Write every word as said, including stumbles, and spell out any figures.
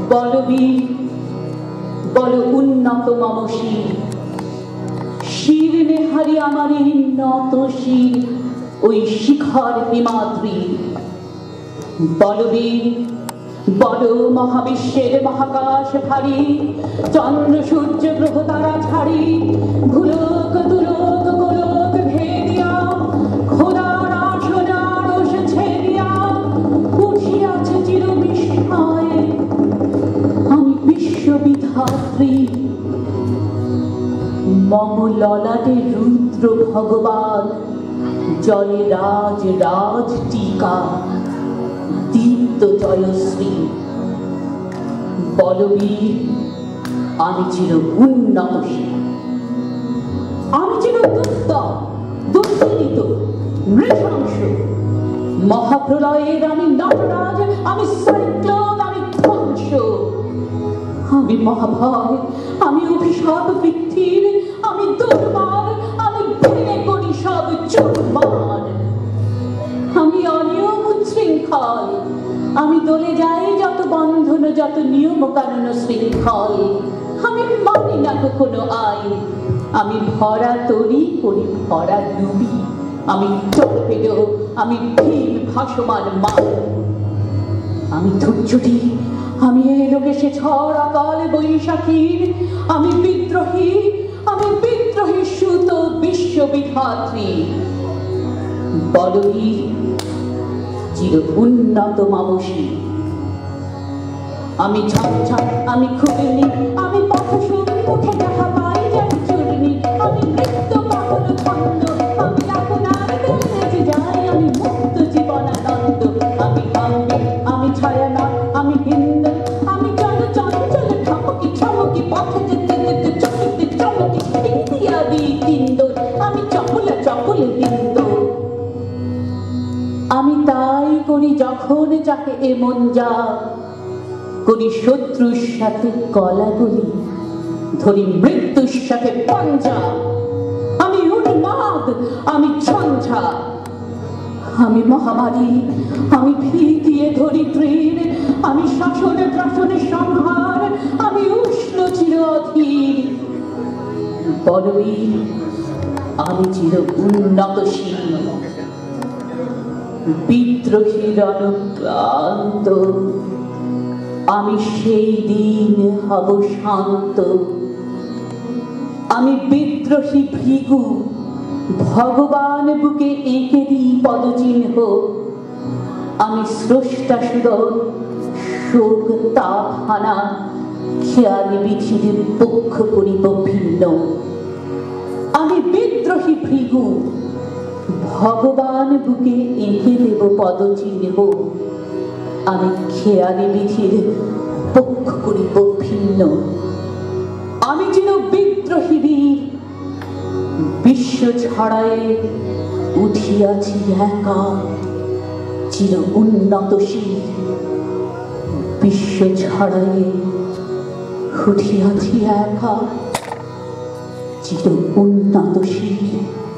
বলবীর বল উন্নত মম শির, শির নেহারি আমার নত শির ওই শিখর হিমাদ্রি। বলবীর বল মহাবিশ্বের মহাকাশ ভারী, চন্দ্র সূর্য গ্রহ তারা ছাড়ি, ভুলোক তুলোক গোলোক ভেদিয়া, খোদার আসন আরশ ছেদিয়া উঠিয়াছে চির বিস্ময়ে আমি বিশ্ববিধাত্রী। মম ললাটে রুদ্র ভগবান, জলে রাজ রাজ টিকা দীপ্ত জয়শ্রী। বলবীর আমি চির উন্নত শির, আমি চির দুর্দম দুর্নীত নৃশংস। মহাপ্রলয়ের আমি নটরাজ, আমি সাইক্লোন, আমি ধ্বংস। আমি মহাভয়, আমি অভিশাপ পৃথিবীর, আমি দুর্বার, আমি ভেঙে করি সব চুরমার। আমি অনিয়ম উচ্ছৃঙ্খল, আমি দলে যাই যত বন্ধন যত নিয়ম কানুন শৃঙ্খল। আমি মানি না কোনো আইন, আমি ভরা তরি করি ভরা ডুবি। আমি টর্পেডো, আমি ভীম ভাসমান মাল। আমি ধূর্যটি, আমি এলোকে সে ঝড় অকাল বৈশাখীর। আমি বিদ্রোহী, আমি বিদ্রোহী সুত বিশ্ববিধাত্রী। বলবীর চির উন্নত মামসী। আমি ঝঞ্ঝাট, আমি খুবনি, আমি পথসুখ মুখে দেখা পাই যেন চূর্ণি। আমি নৃত্য পাগল খণ্ড, আমি আপনার বেঁচে যাই, আমি মুক্ত জীবনানন্দ। আমি কাম্বি, আমি ছায়ানা, আমি হিন্দ, আমি চল চঞ্চল ঠমকি ছমকি পথে যেতে যেতে চকিতে চমকি ইত্যাদি তিন্দর। আমি চপলা চপল হিন্দ। আমি তাই করি যখন যাকে এমন যা করি, শত্রুর সাথে গলা বলি, ধরি মৃত্যুর সাথে পাঞ্জা। আমি উন্মাদ, আমি ঝঞ্ঝা, আমি মহামারী, আমি ভীতিয়ে ধরিত্রীর। আমি শাসনে প্রাসনে সংহার, আমি উষ্ণ চির অধীর। বলবীর আমি চির উন্নত শির, বিদ্রোহীর অনুক্রান্ত। আমি সেই দিন হব শান্ত। আমি বিদ্রোহী ভৃগু, ভগবান বুকে এঁকে দিই পদচিহ্ন। আমি স্রষ্টা সুদন, শোক তাপ হানা, খেয়ালি বিধির পক্ষ করিব ভিন্ন। আমি বিদ্রোহী ভৃগু, ভগবান বুকে এঁকে দেব পদচিহ্ন। আমি খেয়ালি বিধির পক্ষ করিব ভিন্ন। আমি চির বিদ্রোহী বীর, বিশ্ব ছড়ায়ে উঠিয়াছি একা চির উন্নত শির। বিশ্ব ছড়ায়ে উঠিয়াছি একা চির উন্নত শির।